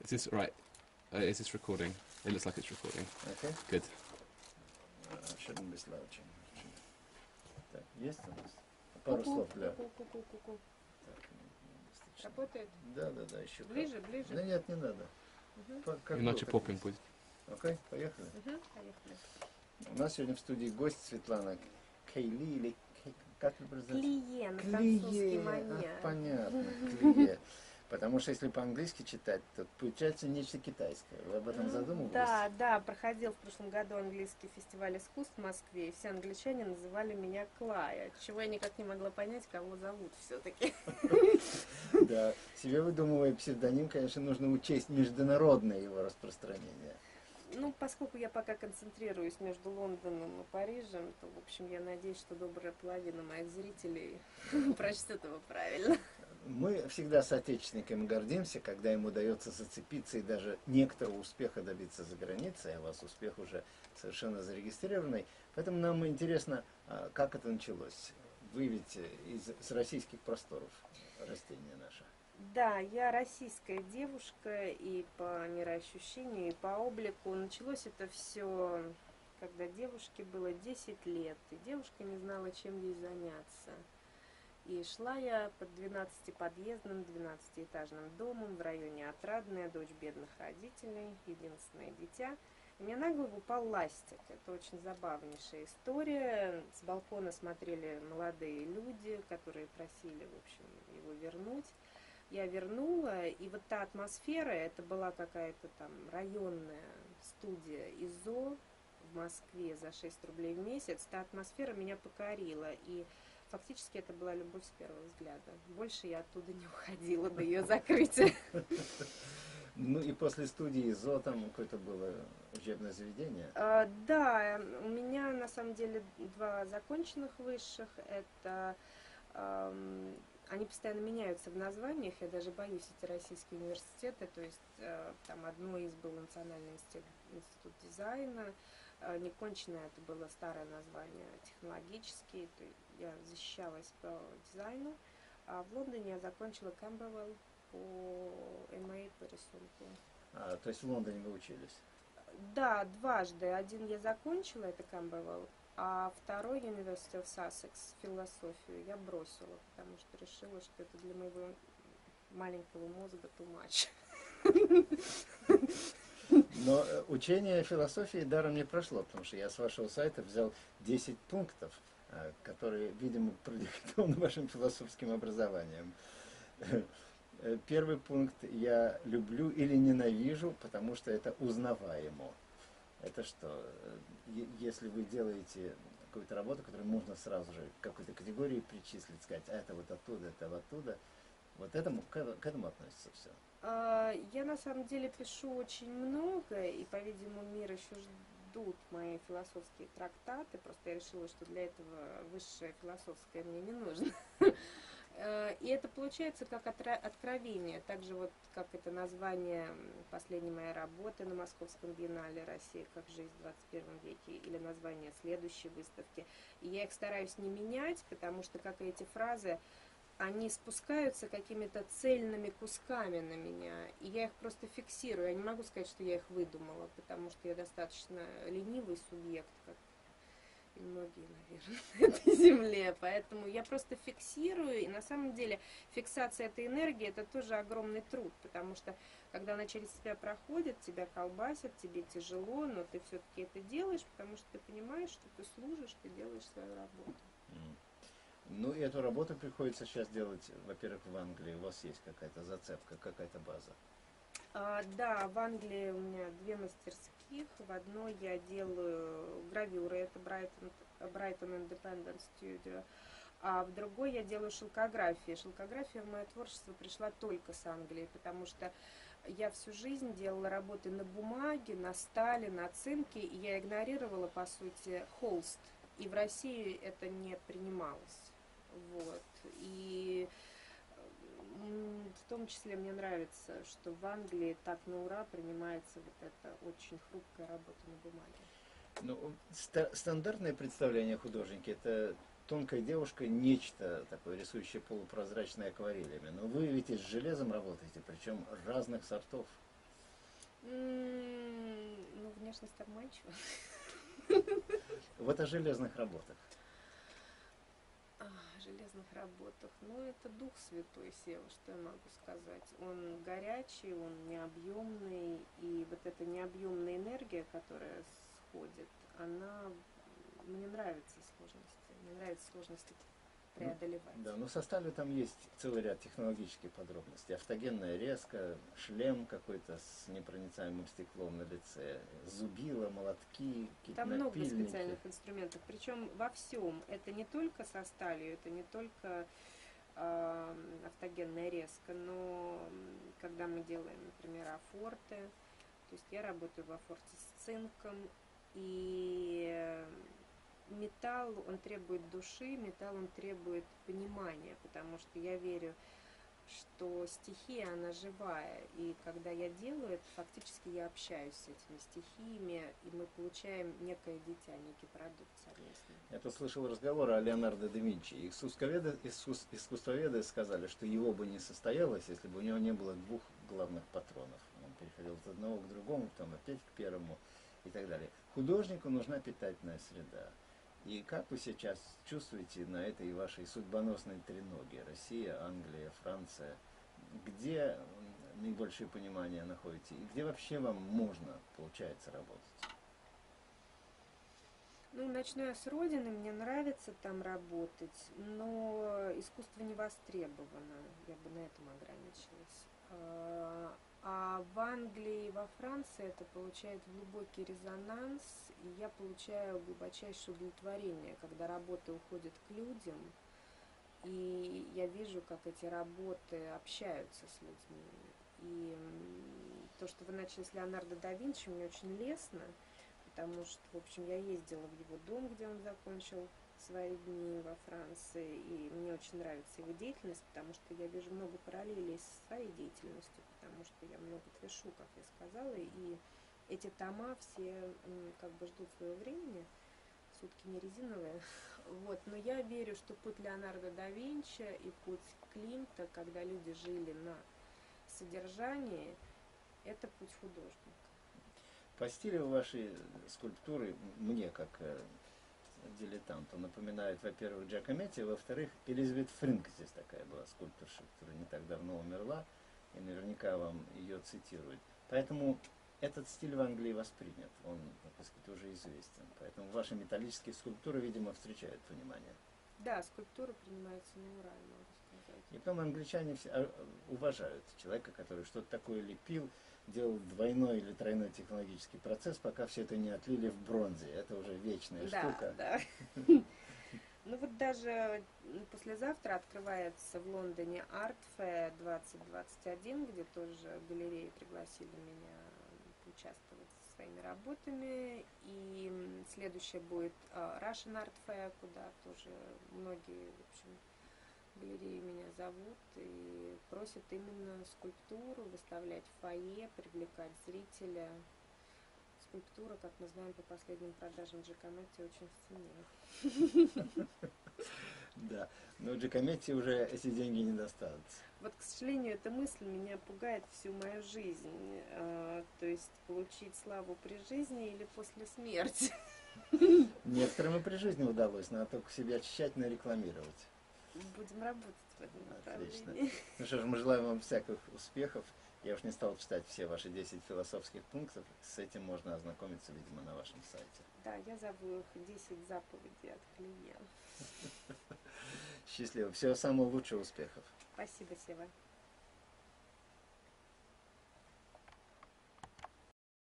this right? Is this recording? It looks like it's recording. Okay. Good. Shouldn't be slouching. Так, есть у нас? Пару слов для... Ку-ку-ку-ку-ку-ку. Так, достаточно. Работает? Да, еще Ближе, как. ближе. Да нет, не надо. Как Иначе было, попинг так будет. есть. Окей, поехали. Поехали. У нас сегодня в студии гость Светлана Кейли, или как это произносится? Клие, на французский манер. Понятно, клие. Потому что если по-английски читать, то получается нечто китайское. Вы об этом задумывались? Да, проходил в прошлом году английский фестиваль искусств в Москве, и все англичане называли меня Клая, чего я никак не могла понять, кого зовут все-таки. Да, себе выдумывая псевдоним, конечно, нужно учесть международное его распространение. Ну, поскольку я пока концентрируюсь между Лондоном и Парижем, то, в общем, я надеюсь, что добрая половина моих зрителей прочтет его правильно. Мы всегда соотечественниками гордимся, когда им удается зацепиться и даже некоторого успеха добиться за границей, а у вас успех уже совершенно зарегистрированный. Поэтому нам интересно, как это началось. Вы ведь с российских просторов растение наше. Да, я российская девушка и по мироощущению, и по облику. Началось это все, когда девушке было 10 лет, и девушка не знала, чем ей заняться. И шла я под 12-подъездным, 12-этажным домом в районе Отрадная, дочь бедных родителей, единственное дитя. И мне на голову упал ластик. Это очень забавнейшая история. С балкона смотрели молодые люди, которые просили, в общем, его вернуть. Я вернула, и вот та атмосфера, это была какая-то там районная студия ИЗО в Москве за 6 рублей в месяц. Та атмосфера меня покорила, и фактически это была любовь с первого взгляда. Больше я оттуда не уходила до ее закрытия. Ну и после студии ИЗО там какое-то было учебное заведение? Да, у меня на самом деле 2 законченных высших. Это они постоянно меняются в названиях, я даже боюсь эти российские университеты, то есть там одно из был Национальный институт дизайна, неконченное это было старое название технологический, то есть я защищалась по дизайну, а в Лондоне я закончила Camberwell по MA по рисунку. То есть в Лондоне вы учились? Да, дважды. Один я закончила, это Camberwell, а второй University of Sussex, философию, я бросила, потому что решила, что это для моего маленького мозга too much. Но учение философии даром не прошло, потому что я с вашего сайта взял 10 пунктов, которые, видимо, продиктованы вашим философским образованием. Первый пункт: я люблю или ненавижу, потому что это узнаваемо. Это что, если вы делаете какую-то работу, которую можно сразу же к какой-то категории причислить, сказать, а это вот оттуда, это вот оттуда, вот этому, к этому относится все. Я на самом деле пишу очень много, и, по-видимому, мир еще ждут мои философские трактаты, просто я решила, что для этого высшее философское мне не нужно. И это получается как откровение, так же вот как это название последней моей работы на Московском биеннале «Россия как жизнь в 21 веке» или название следующей выставки. И я их стараюсь не менять, потому что, как и эти фразы, они спускаются какими-то цельными кусками на меня, и я их просто фиксирую. Я не могу сказать, что я их выдумала, потому что я достаточно ленивый субъект, как и многие, наверное, на этой земле. Поэтому я просто фиксирую, и на самом деле фиксация этой энергии — это тоже огромный труд, потому что когда она через тебя проходит, тебя колбасит, тебе тяжело, но ты все-таки это делаешь, потому что ты понимаешь, что ты служишь, ты делаешь свою работу. Ну и эту работу приходится сейчас делать, во-первых, в Англии. У вас есть какая-то зацепка, какая-то база? Да, в Англии у меня 2 мастерских. В одной я делаю гравюры, это Brighton Independent Studio, а в другой я делаю шелкографии. Шелкография в мое творчество пришла только с Англии, потому что я всю жизнь делала работы на бумаге, на стали, на цинке, и я игнорировала, по сути, холст. И в России это не принималось. Вот. И в том числе мне нравится, что в Англии так на ура принимается вот эта очень хрупкая работа на бумаге. Ну, стандартное представление о художнике — это тонкая девушка, нечто такое, рисующее полупрозрачной акварелями. Но вы ведь и с железом работаете, причем разных сортов. Ну, внешность обманчива. Вот о железных работах. О железных работах. Ну, это Дух Святой, Сева, что я могу сказать. Он горячий, он необъемный, и вот эта необъемная энергия, которая сходит, она... Мне нравятся сложности. Мне нравится сложности преодолевать. Да, но в составе там есть целый ряд технологических подробностей. Автогенная резка, шлем какой-то с непроницаемым стеклом на лице, зубила, молотки, какие-то Там много напильники. специальных инструментов, причем во всем. Это не только со сталью, это не только автогенная резка, но когда мы делаем, например, афорты, то есть я работаю в афорте с цинком, и металл, он требует души, металл, он требует понимания, потому что я верю, что стихия, она живая, и когда я делаю это, фактически я общаюсь с этими стихиями, и мы получаем некое дитя, некий продукт совместно. Я тут слышал разговор о Леонардо да Винчи. Искусствоведы сказали, что его бы не состоялось, если бы у него не было двух главных патронов. Он переходил от одного к другому, потом опять к первому и так далее. Художнику нужна питательная среда. И как вы сейчас чувствуете на этой вашей судьбоносной треноге? Россия, Англия, Франция. Где наибольшее понимание находите? И где вообще вам можно, получается, работать? Ну, начну я с родины, мне нравится там работать, но искусство не востребовано, я бы на этом ограничилась. А в Англии и во Франции это получает глубокий резонанс, и я получаю глубочайшее удовлетворение, когда работы уходят к людям, и я вижу, как эти работы общаются с людьми. И то, что вы начали с Леонардо да Винчи, мне очень лестно, потому что, в общем, я ездила в его дом, где он закончил свои дни во Франции, и мне очень нравится его деятельность, потому что я вижу много параллелей с своей деятельностью, потому что я много пишу, как я сказала, и эти тома все как бы ждут своего времени, сутки не резиновые, вот, но я верю, что путь Леонардо да Винчи и путь Климта, когда люди жили на содержании, это путь художника. По стилю вашей скульптуры, мне как дилетанту, напоминает, во-первых, Джакометти, во-вторых, Элизабет Фринк здесь такая была скульпторша, которая не так давно умерла, и наверняка вам ее цитируют. Поэтому этот стиль в Англии воспринят, он, так сказать, уже известен. Поэтому ваши металлические скульптуры, видимо, встречают внимание. Да, скульптура принимается на ура, могу сказать. И потом англичане все уважают человека, который что-то такое лепил, делал двойной или тройной технологический процесс, пока все это не отлили в бронзе. Это уже вечная штука. Да. Ну вот даже послезавтра открывается в Лондоне Art Fair 2021, где тоже галереи пригласили меня участвовать со своими работами. И следующее будет Russian Art Fair, куда тоже многие, в общем, галереи меня зовут и просят именно скульптуру выставлять в фойе, привлекать зрителя. Скульптура, как мы знаем по последним продажам Джакометти, очень в цене. Да, но Джакометти уже эти деньги не достанутся. Вот, к сожалению, эта мысль меня пугает всю мою жизнь. То есть получить славу при жизни или после смерти. Некоторым и при жизни удалось, надо только себя тщательно рекламировать. Будем работать в этом Отлично. направлении. Ну что ж, мы желаем вам всяких успехов. Я уж не стал читать все ваши 10 философских пунктов. С этим можно ознакомиться, видимо, на вашем сайте. Да, я зову их 10 заповедей от клиента. Счастливо. Всего самого лучшего, успехов. Спасибо, Сева.